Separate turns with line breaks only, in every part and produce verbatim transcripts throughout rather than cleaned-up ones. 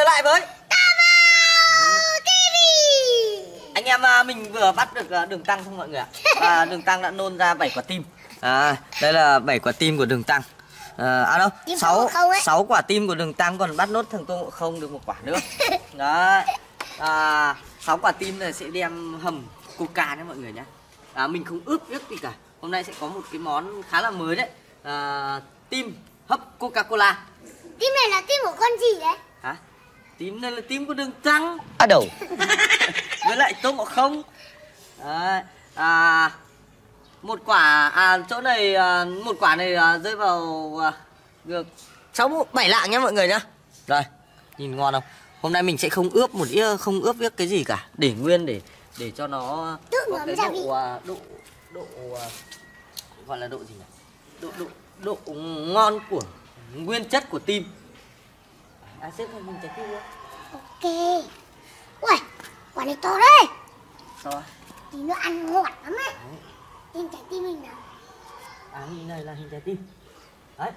lại với
Tamo ti vi.
anh em. À, mình vừa bắt được à, Đường Tăng không mọi người ạ? À, Đường Tăng đã nôn ra bảy quả tim. À, đây là bảy quả tim của Đường Tăng. À, à đâu, sáu sáu quả tim của Đường Tăng, còn bắt nốt thằng Tôn Ngộ Không được một quả nữa. Đấy. À, sáu quả tim này sẽ đem hầm coca nhé mọi người nhé. À, mình không ướp ướp gì cả. Hôm nay sẽ có một cái món khá là mới đấy. À, tim hấp Coca-Cola.
Tim này là tim của con gì đấy?
Hả? Tim này là tim của Đường Tăng. À đầu. Với lại Tôn Ngộ Không. Đấy. À, một quả à chỗ này à, một quả này à, rơi vào à, được sáu bảy lạng nhé mọi người nhá. Rồi, nhìn ngon không? Hôm nay mình sẽ không ướp một ít, không ướp biết cái gì cả, để nguyên để để cho nó có cái độ độ độ gọi là độ gì nhỉ? Độ độ độ ngon của nguyên chất của tim. À, xếp thêm mình trái tim nữa.
Ok. Ui, quả này to đấy.
Sao à?
Tí nữa ăn ngọt lắm ấy. Hình trái tim mình nào.
À, hình này là hình trái tim. Đấy.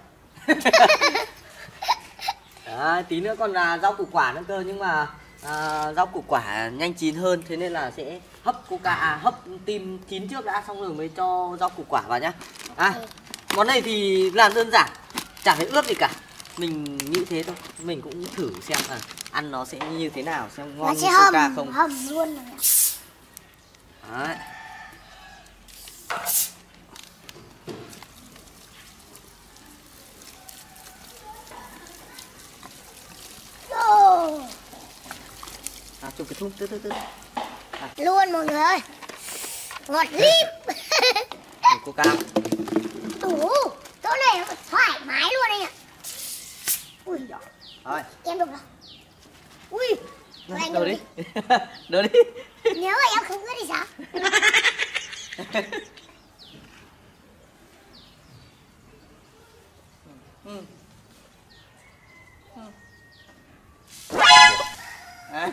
Đấy, tí nữa còn là rau củ quả nữa cơ, nhưng mà à, rau củ quả nhanh chín hơn, thế nên là sẽ hấp coca à, hấp tim chín trước đã, xong rồi mới cho rau củ quả vào nhá. À, món này thì làm đơn giản, chẳng phải ướp gì cả, mình nghĩ thế thôi. Mình cũng thử xem à, ăn nó sẽ như thế nào, xem ngon như coca không.
Hầm luôn rồi.
Đấy. À, chụp cái thun từ từ từ. À.
Luôn mọi người ơi. Ngọt lip.
Coca.
Ủa, chỗ này nó thoải mái luôn anh ạ. Ui giời.
Rồi.
Em được rồi. Ui.
Đâu đi. Đâu đi.
Nếu mà em không ướt thì sao?
Ừ.
À.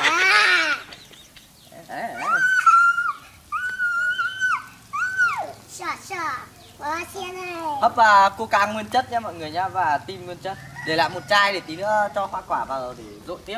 Sợ sợ. Quá xe này.
Hấp và coca nguyên chất nha mọi người nhá, và tim nguyên chất. Để lại một chai để tí nữa cho hoa quả vào để dội tiếp.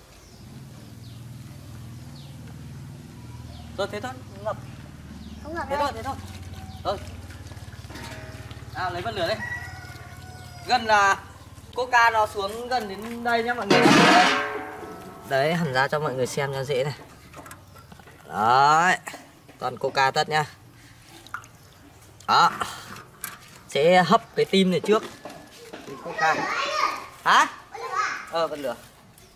Rồi thế thôi, ngập.
Không ngập
Thế
đâu.
thôi, thế thôi. Rồi. À, lấy bật lửa đây. Gần là coca nó xuống gần đến đây nhá mọi người. Đấy, hẳn ra cho mọi người xem cho dễ này. Đấy. Toàn coca tất nhá. Đó. Sẽ hấp cái tim này trước. Coca. Hả? Ờ, bật lửa.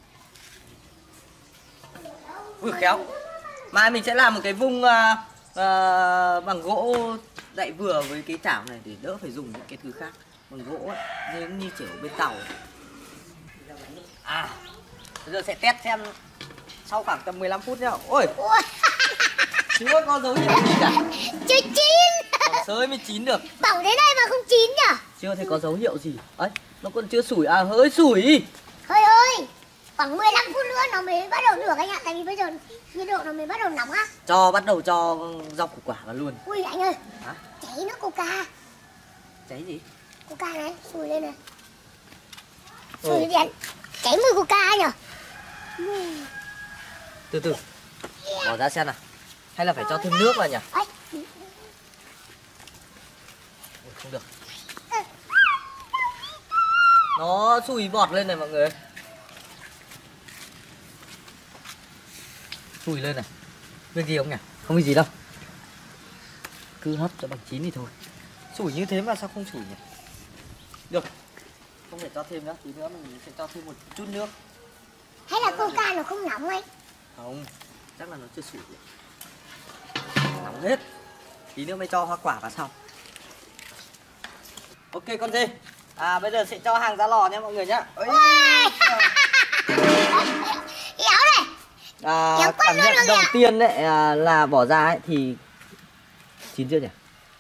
Ui khéo. Mai mình sẽ làm một cái vung uh, uh, bằng gỗ đậy vừa với cái chảo này để đỡ phải dùng những cái thứ khác bằng gỗ ấy, như, như kiểu bên tàu ấy. À, bây giờ sẽ test xem sau khoảng tầm mười lăm phút nhá. Ôi, chưa có dấu hiệu gì cả.
Chưa chín.
Còn sới mới chín được.
Bảo đến đây mà không chín nhỉ?
Chưa thấy có dấu hiệu gì. Ấy, nó còn chưa sủi, à hơi sủi.
Hơi ơi, khoảng mười lăm phút nữa nó mới bắt đầu được anh ạ. Tại vì bây giờ nhiệt độ nó mới bắt đầu nóng á.
Cho bắt đầu cho rau củ quả vào luôn.
Ui anh ơi.
Hả?
Cháy nó coca.
Cháy gì?
Coca này, sùi lên này.
Ừ.
Sùi điện. Cháy mùi coca nhỉ?
Từ từ. Bỏ ra xem nào. Hay là phải cho thêm nước vào nhỉ?
Ây.
Không được. Nó sùi bọt lên này mọi người. Sùi lên này. Việc gì không nhỉ? Không có gì đâu. Cứ hấp cho bằng chín thì thôi. Sủi như thế mà sao không sủi nhỉ? Được. Không phải cho thêm nữa. Tí nữa mình sẽ cho thêm một chút nước.
Hay là coca nó không nóng anh?
Không. Chắc là nó chưa sủi. Nóng hết. Tí nữa mới cho hoa quả vào sau. Ok con dê. À bây giờ sẽ cho hàng ra lò nha mọi người nhá. Ôi.
Kéo này.
À, cảm nhận đầu tiên đấy à, là bỏ ra ấy thì chín chưa nhỉ?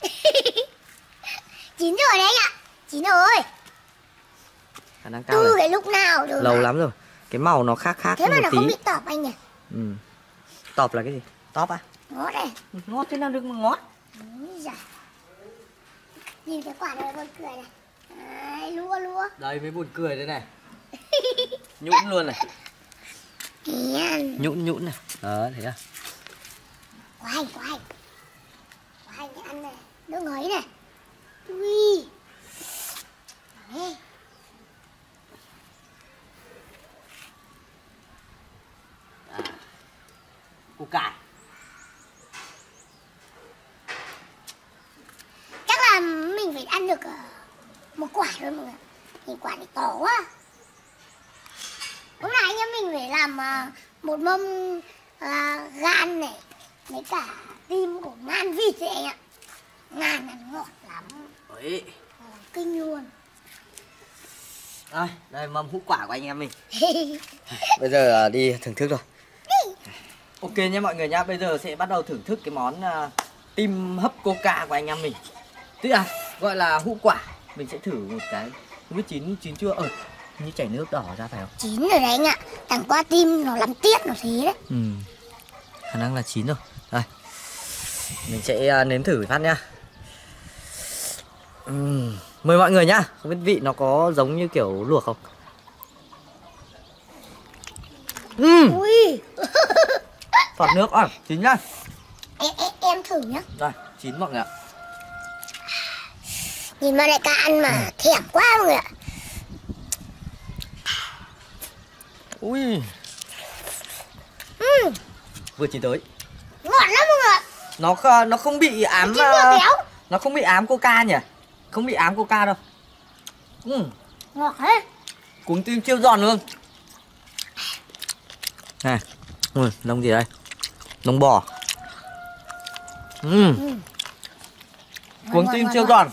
Chín rồi đấy anh ạ. Chín rồi.
Khả năng cao
Từ
này.
cái lúc nào rồi?
Lâu
mà.
lắm rồi. Cái màu nó khác khác
thế mà
một
nó
tí.
không bị tọp anh nhỉ?
Ừ. Tọp là cái gì? Tọp à?
Ngót này.
Ngót thế nào được mà ngót?
Dạ. Nhìn cái quả này buồn cười này. Đấy, lúa lúa.
Đây mới buồn cười đây này. Nhũn luôn này.
Hiền.
Nhũn nhũn này. Đó, thấy à?
Quá hay, quá hay. Quá hay, để ăn này. Đỡ ngấy này. Ui. Đây.
À. Củ cải.
Chắc là mình phải ăn được một quả thôi mọi người. Thì quả này to quá. Hôm nay anh em mình phải làm một mâm uh, gan này với cả tim của ngan vịt đấy anh ạ. Ngan ăn ngọt lắm.
Đấy.
Kinh luôn.
Đây, đây mâm hũ quả của anh em mình. Bây giờ đi thưởng thức rồi. Ok nha mọi người nhá, bây giờ sẽ bắt đầu thưởng thức cái món uh, tim hấp coca của anh em mình. Tức à, gọi là hũ quả. Mình sẽ thử một cái. Không biết chín chín chưa? Ờ, như chảy nước đỏ ra phải không?
Chín rồi đấy anh ạ. Chẳng qua tim nó làm tiếc nó thế đấy.
Ừ. Khả năng là chín rồi. Đây. Mình sẽ uh, nếm thử phát nha. Uhm. Mời mọi người nhá. Không biết vị nó có giống như kiểu luộc không? Uhm.
Ui.
Phọt nước à, chín nhá.
Em, em, em thử nhá.
Đây, chín mọi người ạ.
Nhìn mà lại cả ăn mà ừ. Thèm quá mọi người ạ.
Ui.
Ừ.
Vừa chín tới.
Ngọt lắm mọi người ạ.
Nó nó không bị ám uh, nó không bị ám coca nhỉ? Không bị ám coca đâu. Ừ.
Ngọt hết.
Cuống tim siêu giòn luôn. Này. Ui, lông gì đây? Lông bò. Ừ. Ừ. Cuống tim siêu giòn.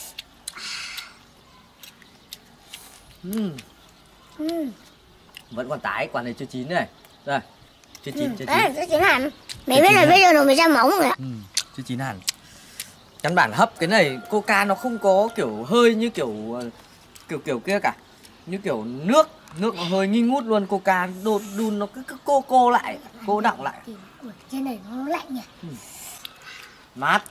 Ừ.
Ừ.
Vẫn còn tái, quả này chưa chín này. Đây. Chưa chín,
ừ.
chưa
Đấy,
chín.
chưa chín hẳn. Mấy bên này bây giờ nó mới ra máu mọi người ạ.
Ừ, chưa chín hẳn. Căn bản hấp cái này coca nó không có kiểu hơi như kiểu kiểu kiểu kia cả. Như kiểu nước, nước nó hơi nghi ngút luôn, coca đột đun nó cứ, cứ cô cô lại, cô đọng lại.
Trên này nó lạnh nhỉ.
Ừ. Mát.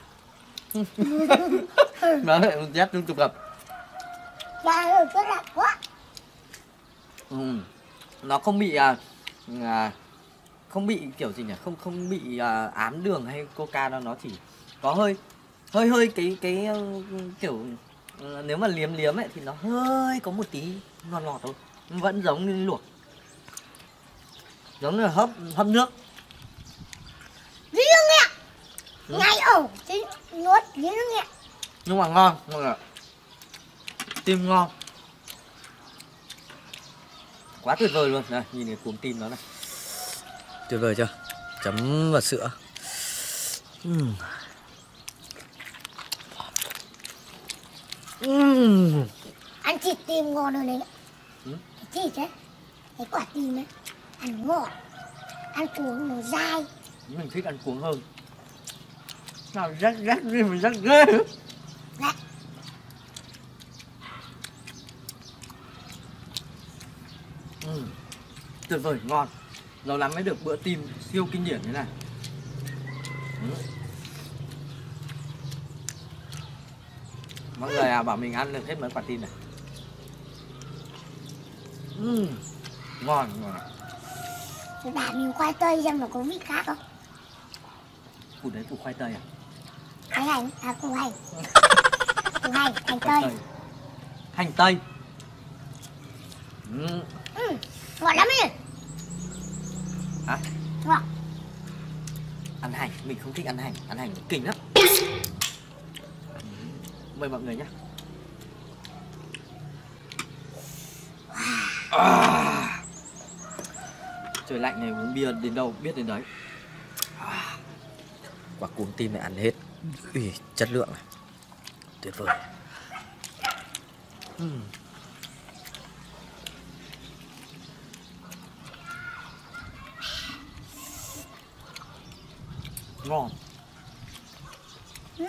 Nó lại một dép liên tục gặp.
Và ơi, rất lạnh quá.
Ừ. Nó không bị à, à, không bị kiểu gì nhỉ, không không bị à, ám đường hay coca đâu, nó chỉ có hơi hơi hơi cái cái uh, kiểu uh, nếu mà liếm liếm ấy thì nó hơi có một tí ngọt ngọt thôi, vẫn giống như luộc, giống như là hấp hấp nước
riêng ạ. Ừ. Ngay ổ chứ nuốt riêng ạ.
Nhưng mà ngon, ngon ạ. Tim ngon, quá tuyệt vời luôn. Này, nhìn cái cuống tim nó này, tuyệt vời chưa? Chấm vào sữa. uhm. Uhm.
Ăn thịt tim ngon hơn đấy.
Ừ?
Cái thịt ấy, cái quả tim ấy, ăn ngọt, ăn cuống nó dai.
Mình thích ăn cuống hơn. Nào rắc rắc đi mình rắc ghê.
Đấy.
Ừ. Tuyệt vời, ngon. Lâu lắm mới được bữa tim siêu kinh điển thế này. Ừ. Mọi người à, bảo mình ăn được hết mấy quả tim này. Ừ. Ngon, ngon.
Bà miếng khoai tây xem nó có vị khác không?
Củ đấy củ khoai tây à?
Hành hành, à củ hành. Củ hành, hành tây.
tây. Hành tây. Ừ.
Ừ, ngọt lắm nhỉ?
Hả?
Ngọt.
Ăn hành, mình không thích ăn hành, ăn hành kinh lắm. Mời mọi người nhé. À. Trời lạnh này uống bia đến đâu biết đến đấy. À. Quả cuống tim này ăn hết. Ui, chất lượng này. Tuyệt vời. uhm. Ngon.
Ừ.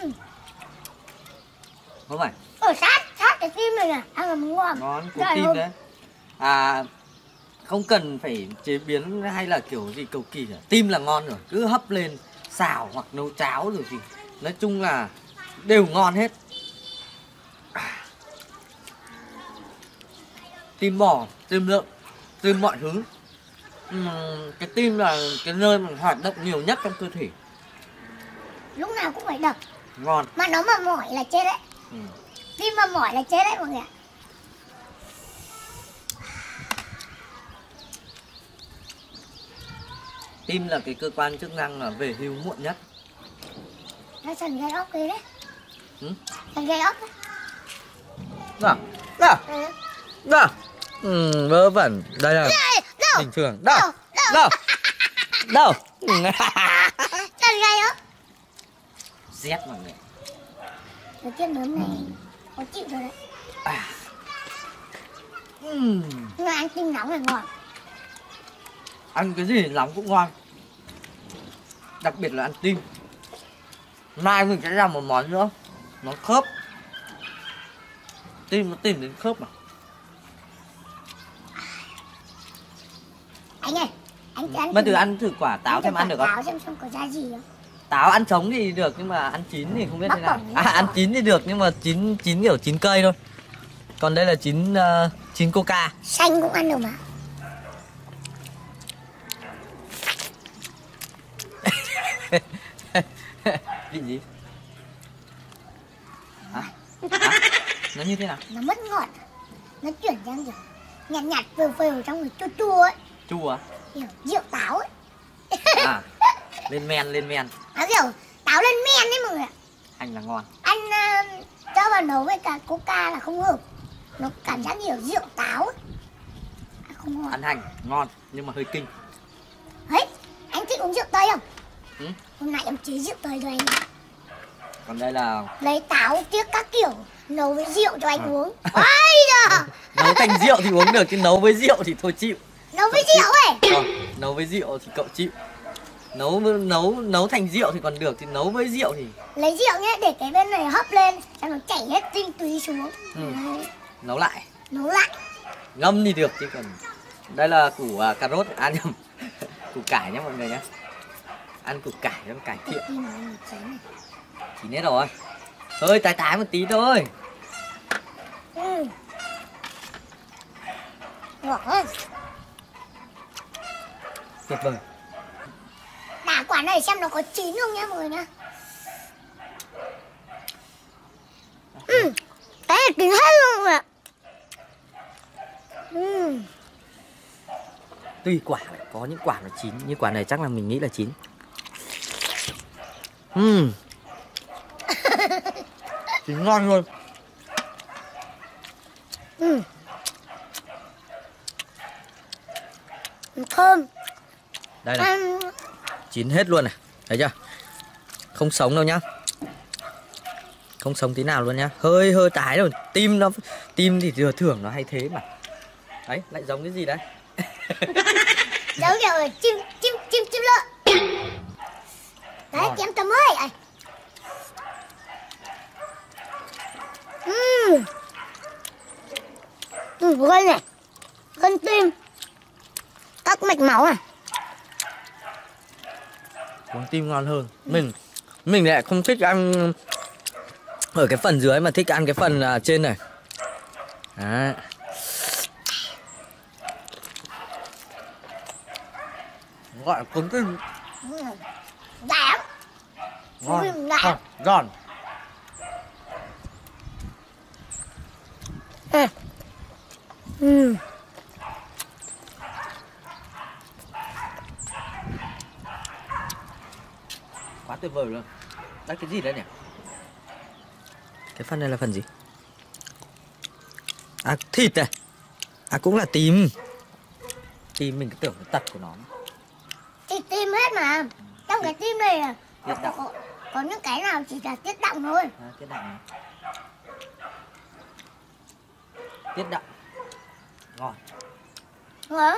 Không phải.
Ở sát, sát cái tim này nè, ăn là ngon.
Ngon, cuống tim đấy. À, không cần phải chế biến hay là kiểu gì cầu kỳ cả. Tim là ngon rồi, cứ hấp lên xào hoặc nấu cháo rồi gì. Nói chung là đều ngon hết. À. Tim bò, tim lợn, tim mọi thứ. Uhm, cái tim là cái nơi mà hoạt động nhiều nhất trong cơ thể.
Lúc nào cũng phải đập.
Ngon.
Mà nó mà mỏi là chết đấy. Ừ. Tim mà mỏi là chết đấy mọi người ạ.
Tim là cái cơ quan chức năng là về hưu muộn nhất.
Nó sần gai ốc đấy đấy.
Ừ?
Sần gai ốc đấy.
Nào, nào,
ừ.
nào. Ừ, vớ vẩn. Đây là đâu? Bình thường. Đâu? Đâu? Đâu?
Sần gai ốc.
Rét mọi người.
Cái chiếc nấm này có chịu rồi đấy.
À. Uhm.
Nhưng mà ăn tim nóng là ngon.
Ăn cái gì nóng cũng ngon. Đặc biệt là ăn tim. Mai mình sẽ làm một món nữa. Món khớp. Tim nó tìm đến khớp mà.
Anh ơi, anh ăn.
Bây giờ ăn thử quả táo xem ăn được không?
Táo xem xem có ra gì không?
Táo ăn sống thì được nhưng mà ăn chín thì không biết thế nào. À, ăn chín thì được nhưng mà chín chín kiểu chín cây thôi. Còn đây là chín uh, chín coca.
Xanh cũng ăn được mà.
Vị gì? Hả? Hả? Nó như thế nào?
Nó mất ngọt. Nó chuyển sang kiểu nhạt nhạt phều phều trong người chua chua ấy.
Chua à?
Kiểu rượu táo ấy.
À, lên men lên men.
Nó kiểu táo lên men đấy mọi người ạ.
Hành là ngon.
Ăn uh, cho vào nấu với cả coca là không hợp. Nó cảm giác nhiều rượu táo ấy. À, không ngon.
Ăn hành ngon nhưng mà hơi kinh.
Đấy, anh thích uống rượu tây không?
Ừ?
Hôm nay em chế rượu tây cho anh.
Còn đây là
lấy táo tiếc các kiểu nấu với rượu cho anh à. Uống. Ôi giời.
Nấu thành rượu thì uống được chứ nấu với rượu thì thôi chịu.
Nấu với rượu ấy.
Ờ, nấu với rượu thì cậu chịu. Nấu nấu nấu thành rượu thì còn được thì nấu với rượu thì
lấy rượu nhé, để cái bên này hấp lên cho nó chảy hết tinh túy xuống.
Ừ. Nấu lại.
Nấu lại.
Ngâm thì được chứ còn. Đây là củ uh, cà rốt, à nhầm. Củ cải nhé mọi người nhé. Ăn củ cải nó cải thiện. Chín hết rồi. Thôi tái tái một tí thôi.
Ừ. Ngon.
Tuyệt vời.
Đả quả này xem nó có chín không nhá mọi người nhá. Ừ. Cái này chín hết luôn rồi ạ. Ừ.
Tùy quả, có những quả nó chín, như quả này chắc là mình nghĩ là chín. Ừm. Chín ngon luôn.
Ừ. Thơm.
Đây này. Ăn... Chín hết luôn này, thấy chưa? Không sống đâu nhá. Không sống tí nào luôn nhá. Hơi hơi tái rồi, tim nó tim thì thừa thưởng nó hay thế mà. Đấy, lại giống cái gì đấy?
Giống kiểu chim chim chim chim lợn. Đấy, chém tấm ơi. Ừm. Ừ, gân này. Gân tim. Các mạch máu này.
Uống tim ngon hơn. Mình mình lại không thích ăn ở cái phần dưới mà thích ăn cái phần uh, trên này. Đấy. Gọi là cuốn tim.
Dám.
Ngon. Ngon. Giòn.
Ừ. Ừ.
Quá tuyệt vời luôn. Đấy cái gì đấy nhỉ? Cái phần này là phần gì? À thịt này. À cũng là tim. Tim mình cứ tưởng cái tật của nó.
Thì tim hết mà. Trong cái tim này là có, có, có những cái nào chỉ là tiết động thôi.
À, tiết động. Tiết động. Ngon.
Ngon.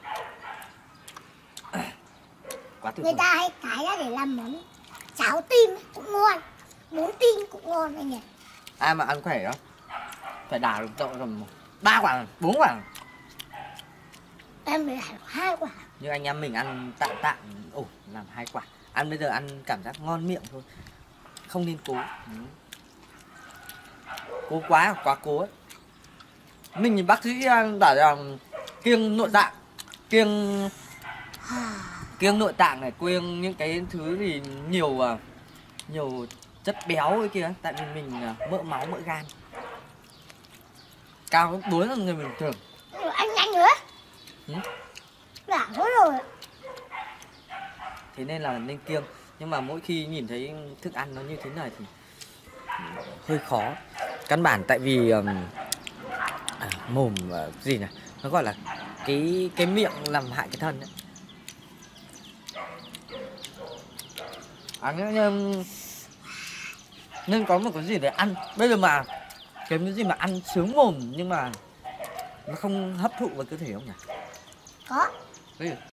Quá tuyệt vời.
Người ta hay thái ra để làm món cháo tim cũng ngon, bún tim cũng ngon anh nhỉ.
Ai mà ăn khỏe đó phải đào được tậu tầm ba quả, bốn quả.
Em mới đào hai quả.
Nhưng anh em mình ăn tạm tạm ổn làm hai quả. Ăn bây giờ ăn cảm giác ngon miệng thôi. Không nên cố. Ừ. Cố quá quá cố ấy. Mình thì bác sĩ bảo rằng kiêng nội tạng, kiêng kiêng nội tạng này, kiêng những cái thứ gì nhiều à, nhiều chất béo ấy kia, tại vì mình à, mỡ máu mỡ gan cao gấp bốn lần người bình thường.
Anh nhanh nữa.
Ừ?
Đã thôi rồi.
Thế nên là nên kiêng, nhưng mà mỗi khi nhìn thấy thức ăn nó như thế này thì hơi khó. Căn bản tại vì um, à, mồm uh, gì này, nó gọi là cái cái miệng làm hại cái thân ấy. À, nên, nên có một cái gì để ăn. Bây giờ mà cái gì mà ăn sướng mồm nhưng mà nó không hấp thụ vào cơ thể không nhỉ?
Có.
Bây giờ